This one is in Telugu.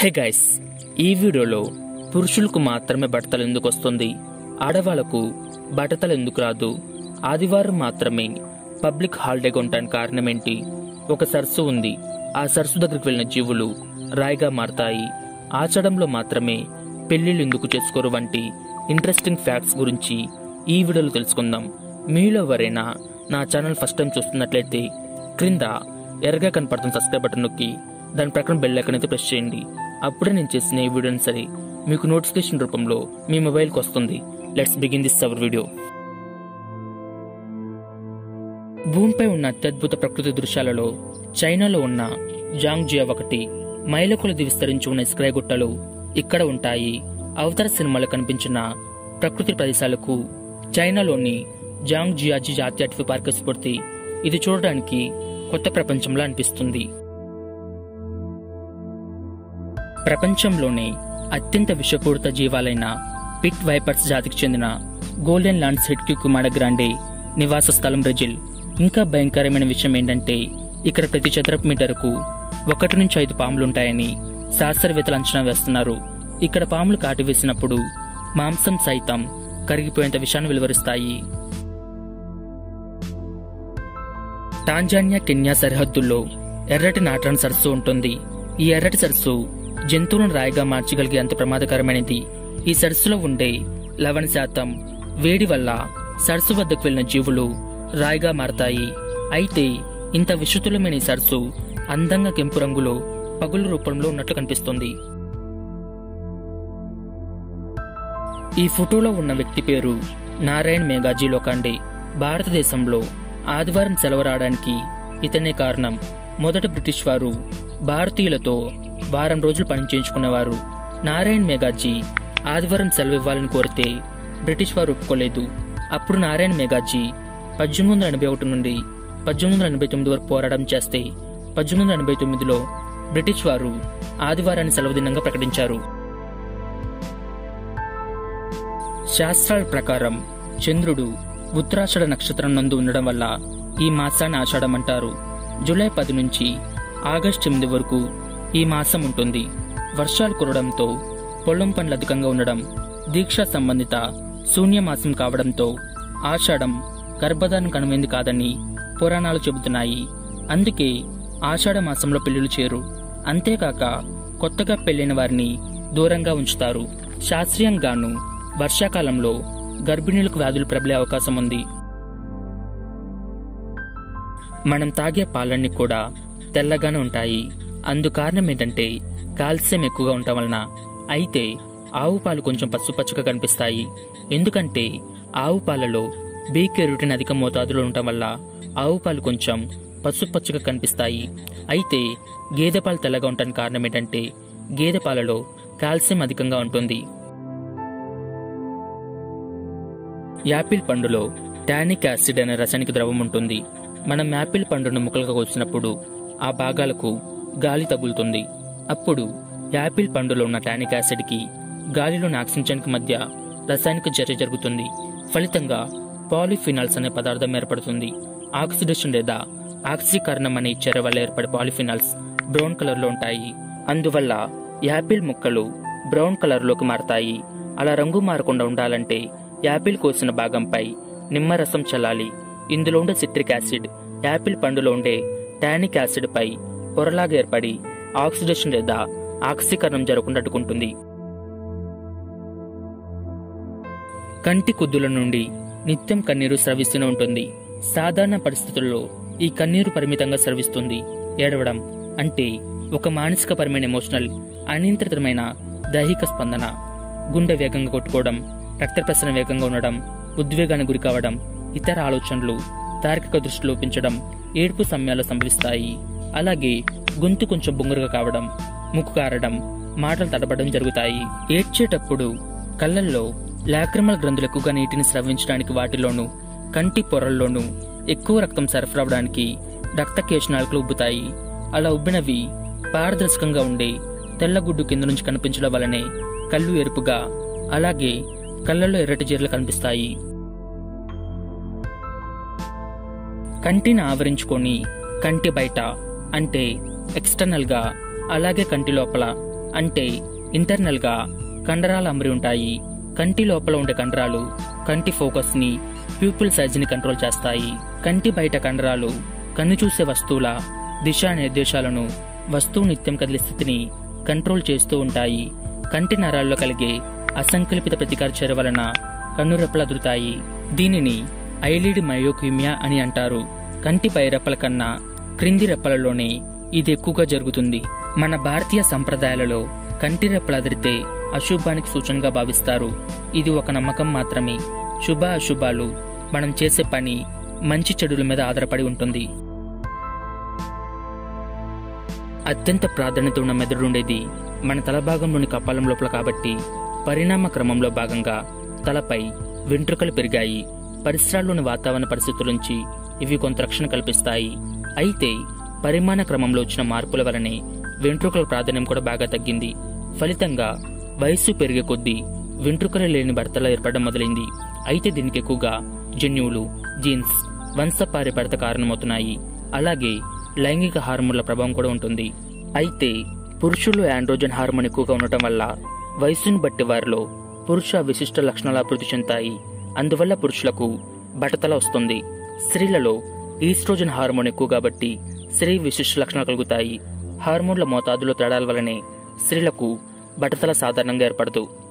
హే గైస్, ఈ వీడియోలో పురుషులకు మాత్రమే బట్టతలు ఎందుకు వస్తుంది, ఆడవాళ్లకు బట్టతలు ఎందుకు రాదు, ఆదివారం మాత్రమే పబ్లిక్ హాలిడేగా ఉండడానికి కారణం ఏంటి, ఒక సరస్సు ఉంది, ఆ సరస్సు దగ్గరికి వెళ్లిన జీవులు రాయిగా మారతాయి, ఆచడంలో మాత్రమే పెళ్లిళ్ళు ఎందుకు చేసుకోరు వంటి ఇంట్రెస్టింగ్ ఫ్యాక్ట్స్ గురించి ఈ వీడియోలో తెలుసుకుందాం. మీలో ఎవరైనా నా ఛానల్ ఫస్ట్ టైం చూస్తున్నట్లయితే క్రింద ఎర్రగా కనపడుతున్న సబ్స్క్రైబ్ బటన్ నొక్కి దాని ప్రక్కన బెల్ ఐకాన్ అయితే ప్రెస్ చేయండి. అప్పుడే నేను చేసిన ఈ వీడియోని సరే మీకు నోటిఫికేషన్ రూపంలో మీ మొబైల్కి వస్తుంది. Let's begin this our video. భూమిపై ఉన్న అత్యద్భుత ప్రకృతి దృశ్యాలలో చైనాలో ఉన్న జాంగ్జియా ఒకటి. మైళ్ళ కొలది విస్తరించి ఉన్న ఇస్క్రాయ్ గుట్టలు ఇక్కడ ఉంటాయి. అవతార సినిమాలో కనిపించిన ప్రకృతి ప్రదేశాలకు చైనాలోని జాంగ్జియాజీ జాతీయ అటవీ పార్క్ స్ఫూర్తి. ఇది చూడడానికి కొత్త ప్రపంచంలో అనిపిస్తుంది. ప్రపంచంలోనే అత్యంత విషపూరిత జీవాలైన పిట్ వైపర్స్ జాతికి చెందిన గోల్డెన్ లాండ్స్ హెడ్క్యూకుమాడ గ్రాండే నివాస స్థలం బ్రెజిల్. ఇంకా భయంకరమైన విషయం ఏంటంటే ఇక్కడ ప్రతి చదరపు మీటరుకు 1 నుంచి 5 పాములుంటాయని శాస్త్రవేత్తలు అంచనా వేస్తున్నారు. ఇక్కడ పాములు కాటు వేసినప్పుడు మాంసం సైతం కరిగిపోయేంత విషాన్ని వెలువరిస్తాయి. టాంజానియా కెన్యా సరిహద్దుల్లో ఎర్రటి నాట్రాన్ సరస్సు ఉంటుంది. ఈ ఎర్రటి సరస్సు జంతువులను రాయిగా మార్చగలిగే అంత ప్రమాదకరమైనది. ఈ సరస్సులో ఉండే 11% వేడి వల్ల సరస్సు వద్దకు వెళ్లిన జీవులు రాయిగా మారతాయి. అయితే ఇంత విషతులమైన ఈ సరస్సు అందంగా కెంపు రంగులో పగుల రూపంలో ఉన్నట్లు కనిపిస్తుంది. ఈ ఫోటోలో ఉన్న వ్యక్తి పేరు నారాయణ్ మేఘాజీ లోఖండే. భారతదేశంలో ఆదివారం సెలవు రావడానికి ఇతనే కారణం. మొదట బ్రిటిష్ వారు భారతీయులతో వారం రోజులు పని చేయించుకునేవారు. నారాయణ్ మేఘాజీ ఆదివారం సెలవు ఇవ్వాలని కోరితే బ్రిటిష్ వారు ఒప్పుకోలేదు. అప్పుడు నారాయణ్ మేఘాజీ 1881 నుండి 1889 వరకు పోరాటం చేస్తే 1889లో బ్రిటిష్ వారు ఆదివారాన్ని సెలవు దినంగా ప్రకటించారు. శాస్త్రాల ప్రకారం చంద్రుడు ఉత్తరాషాఢ నక్షత్రం నందు ఉండడం వల్ల ఈ మాసాన్ని ఆషాఢం అంటారు. జూలై 10 నుంచి ఆగస్టు 8 వరకు ఈ మాసం ఉంటుంది. వర్షాలు కురవడంతో పొలం పనులు అధికంగా ఉండడం, దీక్షా సంబంధిత శూన్యమాసం కావడంతో ఆషాఢం గర్భధారణ కనుమైంది కాదని పురాణాలు చెబుతున్నాయి. అందుకే ఆషాఢ మాసంలో పెళ్లిళ్లు చేరు. అంతేకాక కొత్తగా పెళ్లైన వారిని దూరంగా ఉంచుతారు. శాస్త్రీయంగాను వర్షాకాలంలో గర్భిణీలకు వ్యాధులు ప్రబలే అవకాశం ఉంది. మనం తాగే పాలన్నీ కూడా తెల్లగానే ఉంటాయి. అందుకారణం ఏంటంటే కాల్షియం ఎక్కువగా ఉండటం వలన. అయితే ఆవు పాలు కొంచెం పసుపచ్చగా కనిపిస్తాయి. ఎందుకంటే ఆవు పాలలో బీ కెరోటిన్ అధిక మోతాదులో ఉండటం వల్ల ఆవు పాలు కొంచెం పసుపచ్చగా కనిపిస్తాయి. అయితే గేదె పాలు తెల్లగా ఉండటానికి కారణం ఏంటంటే గేదె పాలలో కాల్షియం అధికంగా ఉంటుంది. యాపిల్ పండులో టానిక్ యాసిడ్ అనే రసాయనిక ద్రవం ఉంటుంది. మనం యాపిల్ పండును ముక్కలుగా కోసినప్పుడు ఆ భాగాలకు గాలి తగులుతుంది. అప్పుడు యాపిల్ పండులో ఉన్న టానిక్ యాసిడ్ కి గాలిలోని ఆక్సిజన్ కి మధ్య రసాయనిక చర్య జరుగుతుంది. ఫలితంగా పాలిఫినాల్స్ అనే పదార్థం ఏర్పడుతుంది. ఆక్సిడేషన్ లేదా ఆక్సీకరణం అనే చర్య వల్ల ఏర్పడే పాలిఫినాల్స్ బ్రౌన్ కలర్ లో ఉంటాయి. అందువల్ల యాపిల్ ముక్కలు బ్రౌన్ కలర్ లోకి మారతాయి. అలా రంగు మారకుండా ఉండాలంటే యాపిల్ కోసిన భాగంపై నిమ్మరసం చల్లాలి. ఇందులో ఉండే సిట్రిక్ యాసిడ్ యాపిల్ పండులో ఉండే టానిక్ యాసిడ్ పై పొరలాగా ఏర్పడి ఆక్సిడేషన్ లేదా ఆక్సీకరణం జరగకుండా అడ్డుకుంటుంది. కంటి కుద్దుల నుండి నిత్యం కన్నీరు స్రవిస్తూనే ఉంటుంది. సాధారణ పరిస్థితుల్లో ఈ కన్నీరు పరిమితంగా స్రవిస్తుంది. ఏడవడం అంటే ఒక మానసికపరమైన ఎమోషనల్ అనియంత్రితమైన దైహిక స్పందన. గుండె వేగంగా కొట్టుకోవడం, రక్త ప్రసరణ వేగంగా ఉండడం, ఉద్వేగానికి గురి కావడం, ఇతర ఆలోచనలు, తార్కిక దృష్టి లోపించడం ఏడుపు సమయాల్లో సంభవిస్తాయి. అలాగే గొంతు కొంచెం బొంగురుగా కావడం, ముక్కు కారడం, మాటలు తడబడడం జరుగుతాయి. ఏడ్చేటప్పుడు కళ్ళల్లో లాక్రిమల్ గ్రంథులు ఎక్కువగా నీటిని స్రవించడానికి వాటిలోనూ కంటి పొరల్లోనూ ఎక్కువ రక్తం సరఫరావడానికి రక్త కేశనాళికలు ఉబ్బుతాయి. అలా ఉబ్బినవి పారదర్శకంగా ఉండే తెల్లగుడ్డు కింద నుంచి కనిపించడం వల్లనే కళ్ళు ఎరుపుగా, అలాగే కళ్ళల్లో ఎర్రటి జీరలు కనిపిస్తాయి. కంటిని ఆవరించుకొని కంటి బయట అంటే ఎక్స్టర్నల్ గా, అలాగే కంటి లోపల అంటే ఇంటర్నల్ గా కండరాలు అమరి ఉంటాయి. కంటి లోపల ఉండే కండరాలు కంటి ఫోకస్ ని, ప్యూపిల్ సైజ్ ని కంట్రోల్ చేస్తాయి. కంటి బయట కండరాలు కన్ను చూసే వస్తువుల దిశానిర్దేశాలను, వస్తువు నిత్యం కదిలే స్థితిని కంట్రోల్ చేస్తూ ఉంటాయి. కంటి నరాల్లో కలిగే అసంకల్పిత ప్రతికార చర్య వలన కన్ను రెప్పలు అదురుతాయి. దీనిని ఐలిడ్ మయోక్యూమియా అని అంటారు. కంటి పై రెప్పల కన్నా క్రింది రెప్పలలోనే ఇది ఎక్కువగా జరుగుతుంది. మన భారతీయ సంప్రదాయాలలో కంటి రెప్పలు అదిరితే అశుభానికి సూచనగా భావిస్తారు. ఇది ఒక నమ్మకం మాత్రమే. శుభ అశుభాలు మనం చేసే పని, మంచి చెడుల మీద ఆధారపడి ఉంటుంది. అత్యంత ప్రాధాన్యత ఉన్న మెదడు ఉండేది మన తల భాగంలోని కపాలం లోపల కాబట్టి పరిణామ క్రమంలో భాగంగా తలపై వెంట్రుకలు పెరిగాయి. పరిసరాల్లోని వాతావరణ పరిస్థితుల నుంచి ఇవి కొంత రక్షణ కల్పిస్తాయి. అయితే పరిమాణ క్రమంలో వచ్చిన మార్పుల వలనే వెంట్రుకల ప్రాధాన్యం కూడా బాగా తగ్గింది. ఫలితంగా వయస్సు పెరిగే కొద్దీ వెంట్రుకలు లేని భర్తలు ఏర్పడడం మొదలైంది. అయితే దీనికి ఎక్కువగా జన్యువులు, జీన్స్, వంశపారంపర్యత కారణమవుతున్నాయి. అలాగే లైంగిక హార్మోన్ల ప్రభావం కూడా ఉంటుంది. అయితే పురుషుల్లో ఆండ్రోజన్ హార్మోన్ ఎక్కువగా ఉండటం వల్ల వయస్సును బట్టి వారిలో పురుష విశిష్ట లక్షణాలు అభివృద్ధి చెందుతాయి. అందువల్ల పురుషులకు బట్టతల వస్తుంది. స్త్రీలలో ఈస్ట్రోజన్ హార్మోన్ ఎక్కువ కాబట్టి స్త్రీ విశిష్ట లక్షణాలు కలుగుతాయి. హార్మోన్ల మోతాదులో తేడాల వల్లనే స్త్రీలకు బట్టతల సాధారణంగా ఏర్పడదు.